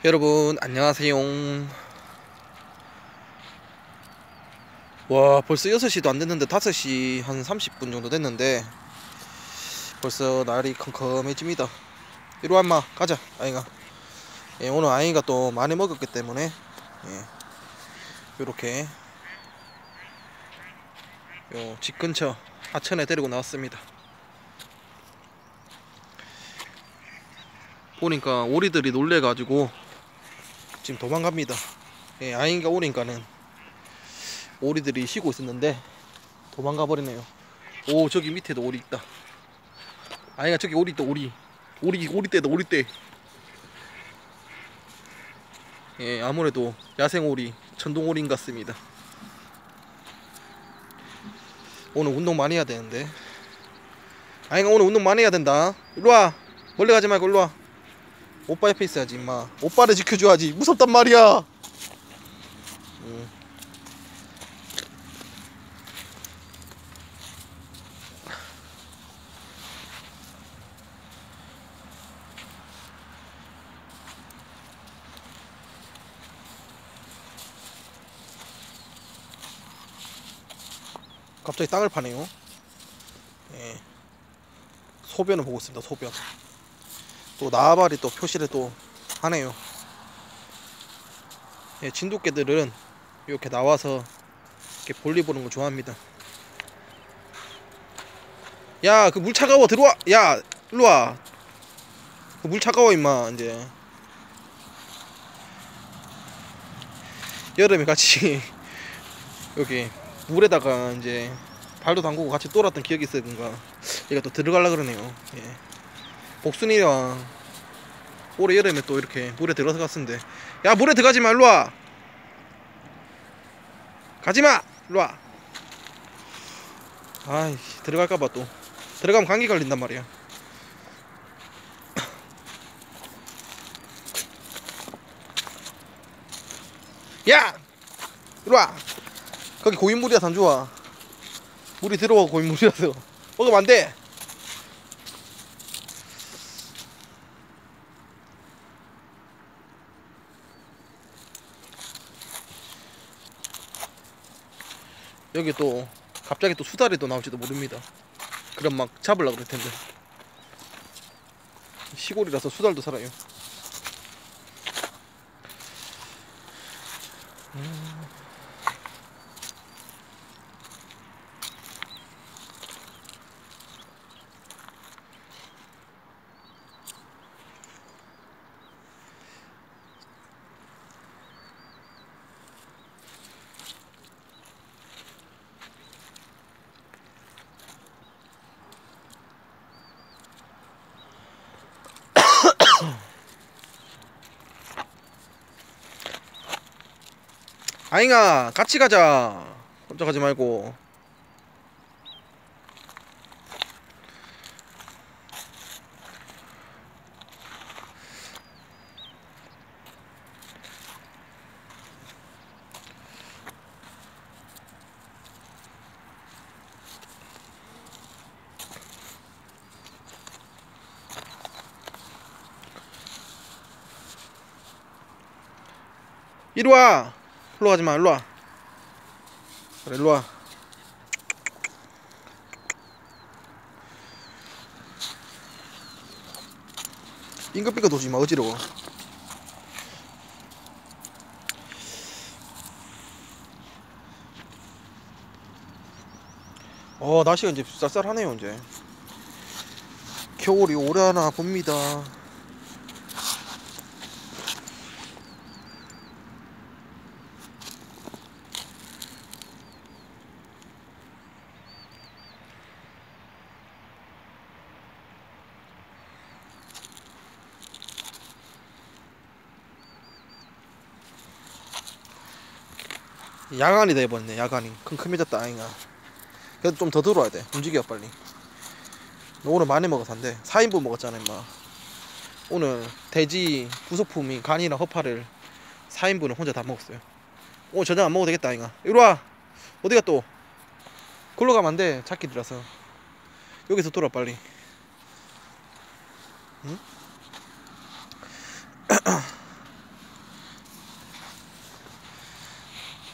여러분 안녕하세요. 와, 벌써 6시도 안 됐는데 5시 한 30분 정도 됐는데 벌써 날이 컴컴해집니다. 이리와 인마 가자 아이가. 오늘 아이가 또 많이 먹었기 때문에 요렇게 요 집 근처 하천에 데리고 나왔습니다. 보니까 오리들이 놀래가지고 지금 도망갑니다. 아이가 오니까는 오리들이 쉬고 있었는데 도망가 버리네요. 오, 저기 밑에도 오리 있다. 아이가 저기 오리 있다. 오리떼다 오리떼. 아무래도 야생오리 천동오리인 것 같습니다. 오늘 운동 많이 해야 되는데. 아이가 오늘 운동 많이 해야 된다. 일로와. 멀리 가지 말고 일로와. 오빠 옆에 있어야지 임마. 오빠를 지켜줘야지. 무섭단 말이야. 갑자기 땅을 파네요. 소변을 보고 있습니다. 소변. 또 나발이 또 표시를 또 하네요. 진돗개들은 이렇게 나와서 이렇게 볼일 보는 거 좋아합니다. 야, 그 물 차가워. 들어와. 야, 일로와. 그 물 차가워 임마. 이제 여름에 같이 여기 물에다가 이제 발도 담그고 같이 놀았던 기억이 있어요. 뭔가 얘가 또 들어가려 그러네요. 복순이랑 올해 여름에 또 이렇게 물에 들어서 갔는데, 야, 물에 들어가지 마. 일로와. 가지마. 일로와. 아이, 들어갈까봐 또 들어가면 감기 걸린단 말이야. 야, 일로와. 거기 고인물이라서 안 좋아. 물이 들어와. 고인물이라서 먹으면 안 돼. 여기 또 갑자기 또 수달이 또 나올지도 모릅니다. 그럼 막 잡으려고 그럴 텐데. 시골이라서 수달도 살아요. 아잉아, 같이 가자. 혼자 가지 말고. 이리와. 일로 가지마. 일로와. 그래, 일로와. 빙긋빙긋 도지마. 어지러워. 날씨가 이제 쌀쌀하네요. 이제 겨울이 오려나 봅니다. 야간이 돼버렸네. 야간이 큼큼해졌다. 아잉아, 그래도 좀 더 들어와야 돼. 움직여 빨리. 너 오늘 많이 먹어서 안 돼. 4인분 먹었잖아 임마. 오늘 돼지 부속품인 간이랑 허파를 4인분을 혼자 다 먹었어요. 오늘 저녁 안 먹어도 되겠다. 아잉아, 이리와. 어디가 또. 글로 가면 안 돼. 찾기들라서. 여기서 돌아 빨리. 응?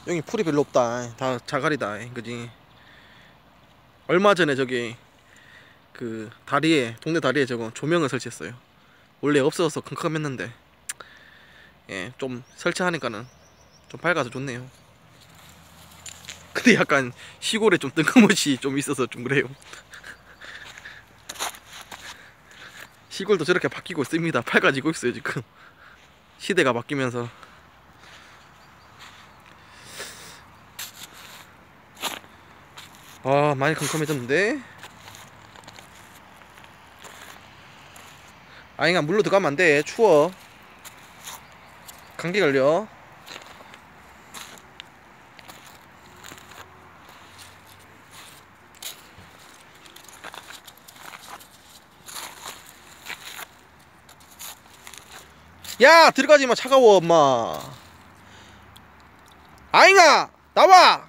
여기 풀이 별로 없다. 다 자갈이다. 그지? 얼마 전에 저기 그 다리에, 동네 다리에 저거 조명을 설치했어요. 원래 없어서 컴컴했는데 예, 좀 설치하니까는 좀 밝아서 좋네요. 근데 약간 시골에 좀 뜬금없이 좀 있어서 좀 그래요. 시골도 저렇게 바뀌고 있습니다. 밝아지고 있어요 지금. 시대가 바뀌면서. 아, 많이 컴컴해졌는데. 아잉아, 물로 들어가면 안돼. 추워. 감기 걸려. 야, 들어가지마. 차가워 엄마. 아잉아, 나와.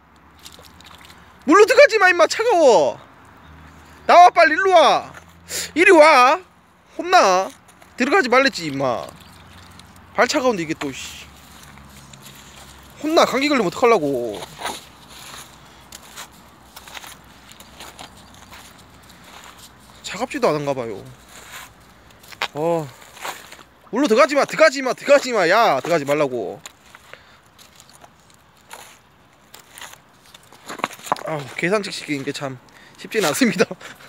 물로 들어가지마 임마. 차가워. 나와, 빨리 일로와. 이리와. 혼나. 들어가지 말랬지 임마. 발 차가운데 이게 또 씨. 혼나. 감기 걸리면 어떡하려고. 차갑지도 않은가봐요. 물로 들어가지마. 들어가지마. 들어가지마. 야, 들어가지 말라고. 계산식 시키는 게 참 쉽지는 않습니다.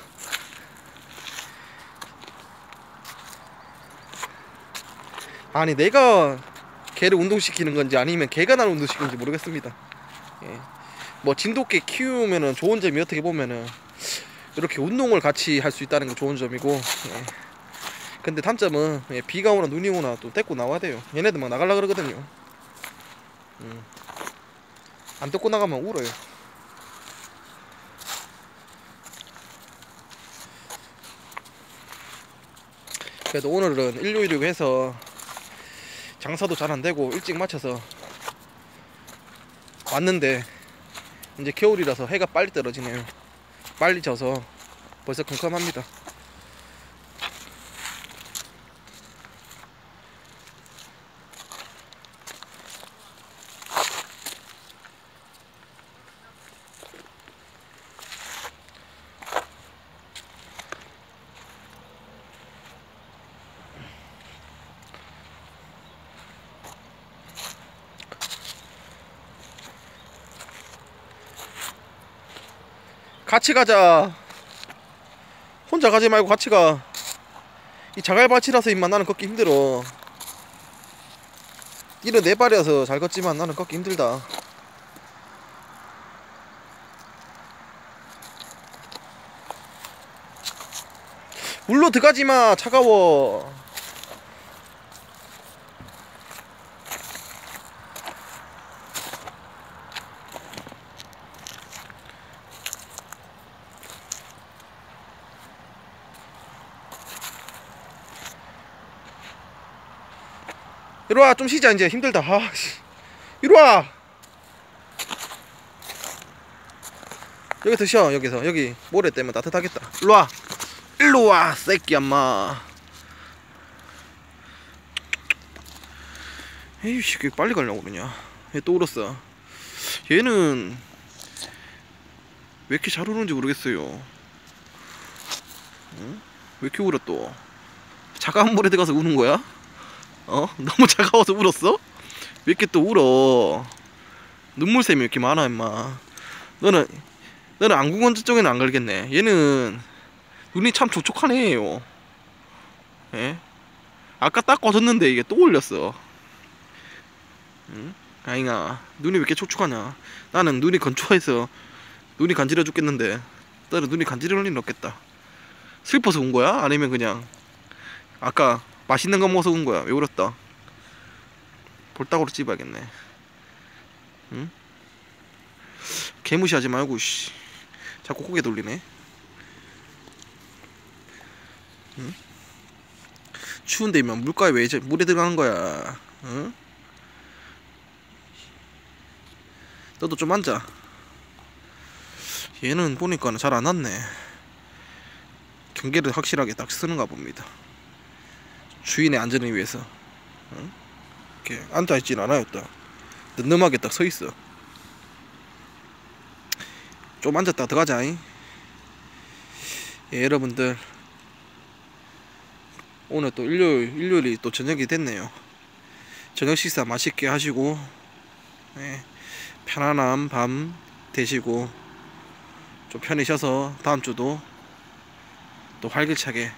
아니, 내가 개를 운동시키는 건지 아니면 개가 나를 운동시키는지 모르겠습니다. 예. 뭐 진돗개 키우면은 좋은 점이 어떻게 보면은 이렇게 운동을 같이 할 수 있다는 게 좋은 점이고, 예. 근데 단점은 예, 비가 오나 눈이 오나 또 데리고 나와야 돼요. 얘네들 막 나가려 그러거든요. 안 데리고 나가면 울어요. 그래도 오늘은 일요일이고 해서 장사도 잘 안되고 일찍 마쳐서 왔는데 이제 겨울이라서 해가 빨리 떨어지네요. 빨리 져서 벌써 컴컴합니다. 같이 가자. 혼자 가지 말고 같이 가. 이 자갈밭이라서 임마 나는 걷기 힘들어. 이런 네 발이어서 잘 걷지만 나는 걷기 힘들다. 물로 들어가지마. 차가워. 이리와. 좀 쉬자. 이제 힘들다. 이리와. 여기서 쉬어. 여기서. 여기 모래 때문에 따뜻하겠다. 일로와. 일로와 새끼 엄마. 에이씨, 왜 빨리 가려고 그러냐. 얘 또 울었어. 얘는 왜 이렇게 잘 우는지 모르겠어요. 응? 왜 이렇게 울어 또? 차가운 물에 들어가서 우는 거야? 너무 차가워서 울었어? 왜 이렇게 또 울어? 눈물샘이 왜 이렇게 많아 임마. 너는 안구건조 쪽에는 안 걸겠네. 얘는 눈이 참 촉촉하네요. 예? 아까 딱 꺼졌는데 이게 또 올렸어. 응? 아잉아, 눈이 왜 이렇게 촉촉하냐. 나는 눈이 건조해서 눈이 간지러 죽겠는데 너는 눈이 간지러울 일은 없겠다. 슬퍼서 운 거야? 아니면 그냥 아까 맛있는 거 먹어서 운 거야? 왜 울었다? 볼따구로 찝어야겠네. 응? 개무시하지 말고 씨. 자꾸 고개 돌리네. 응? 추운데 이면 물가에 왜 물에 들어가는 거야? 응? 너도 좀 앉아. 얘는 보니까는 잘 안 왔네. 경계를 확실하게 딱 쓰는가 봅니다. 주인의 안전을 위해서. 응? 이렇게 앉아있진 않아요. 또 늠름하게 딱 서 있어. 좀 앉았다 들어가자. 예, 여러분들 오늘 또 일요일이 또 저녁이 됐네요. 저녁 식사 맛있게 하시고, 예, 편안한 밤 되시고, 좀 편히 쉬어서 다음 주도 또 활기차게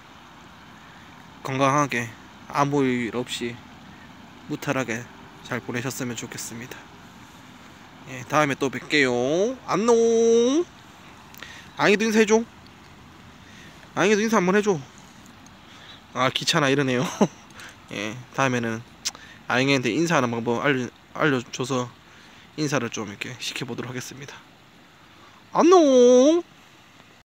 건강하게 아무 일 없이 무탈하게 잘 보내셨으면 좋겠습니다. 예, 다음에 또 뵐게요. 안녕. 앙이도 인사해줘. 앙이도 인사 한번 해줘. 아, 귀찮아 이러네요. 예, 다음에는 앙이한테 인사하는 방법 알려줘서 인사를 좀 이렇게 시켜보도록 하겠습니다. 안녕.